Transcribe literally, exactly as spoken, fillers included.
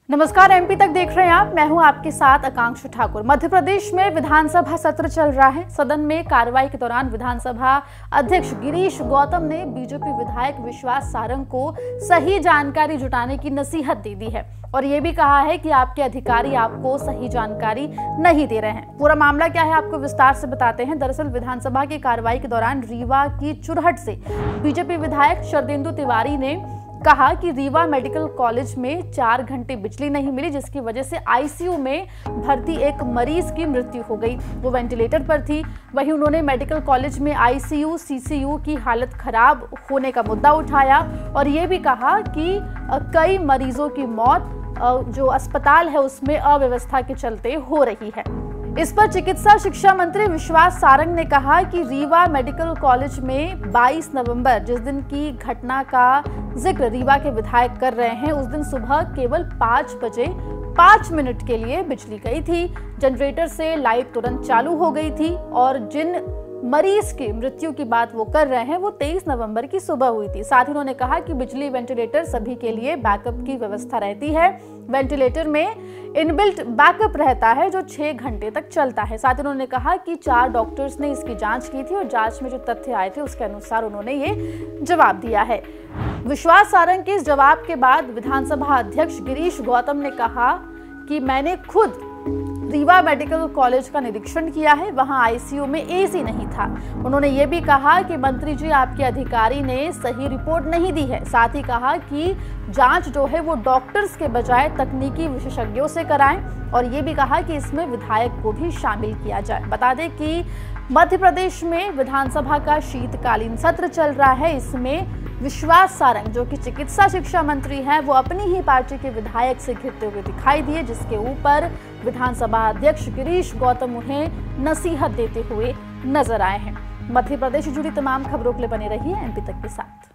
नमस्कार, एमपी तक देख रहे हैं आप। मैं हूं आपके साथ आकांक्षा ठाकुर। मध्य प्रदेश में विधानसभा सत्र चल रहा है। सदन में कार्रवाई के दौरान विधानसभा अध्यक्ष गिरीश गौतम ने बीजेपी विधायक विश्वास सारंग को सही जानकारी जुटाने की नसीहत दे दी है और ये भी कहा है कि आपके अधिकारी आपको सही जानकारी नहीं दे रहे हैं। पूरा मामला क्या है आपको विस्तार से बताते हैं। दरअसल विधानसभा की कार्रवाई के दौरान रीवा की चुरहट से बीजेपी विधायक शरदेंदु तिवारी ने कहा कि रीवा मेडिकल कॉलेज में चार घंटे बिजली नहीं मिली, जिसकी वजह से आईसीयू में भर्ती एक मरीज की मृत्यु हो गई। वो वेंटिलेटर पर थी। वहीं उन्होंने मेडिकल कॉलेज में आईसीयू सीसीयू की हालत खराब होने का मुद्दा उठाया और ये भी कहा कि कई मरीजों की मौत जो अस्पताल है उसमें अव्यवस्था के चलते हो रही है। इस पर चिकित्सा शिक्षा मंत्री विश्वास सारंग ने कहा कि रीवा मेडिकल कॉलेज में बाईस नवंबर, जिस दिन की घटना का जिक्र रीवा के विधायक कर रहे हैं, उस दिन सुबह केवल पाँच बजे पाँच मिनट के लिए बिजली गई थी। जनरेटर से लाइट तुरंत चालू हो गई थी और जिन मरीज की मृत्यु की बात वो कर रहे हैं वो तेईस नवंबर की सुबह हुई थी। साथ ही उन्होंने कहा कि बिजली वेंटिलेटर सभी के लिए बैकअप की व्यवस्था रहती है। वेंटिलेटर में इनबिल्ट बैकअप रहता है जो छह घंटे तक चलता है। साथ ही उन्होंने कहा कि चार डॉक्टर्स ने इसकी जांच की थी और जांच में जो तथ्य आए थे उसके अनुसार उन्होंने ये जवाब दिया है। विश्वास सारंग के इस जवाब के बाद विधानसभा अध्यक्ष गिरीश गौतम ने कहा कि मैंने खुद रीवा मेडिकल कॉलेज का निरीक्षण किया है, वहां आईसीयू में एसी नहीं था। उन्होंने ये भी कहा कि मंत्री जी आपके अधिकारी ने सही रिपोर्ट नहीं दी है। साथ ही कहा कि जांच जो है वो डॉक्टर्स के बजाय तकनीकी विशेषज्ञों से कराएं और ये भी कहा कि इसमें विधायक को भी शामिल किया जाए। बता दें कि मध्य प्रदेश में विधानसभा का शीतकालीन सत्र चल रहा है। इसमें विश्वास सारंग जो कि चिकित्सा शिक्षा मंत्री हैं, वो अपनी ही पार्टी के विधायक से घिरते हुए दिखाई दिए, जिसके ऊपर विधानसभा अध्यक्ष गिरीश गौतम उन्हें नसीहत देते हुए नजर आए हैं। मध्य प्रदेश से जुड़ी तमाम खबरों के लिए बने रहिए एमपी तक के साथ।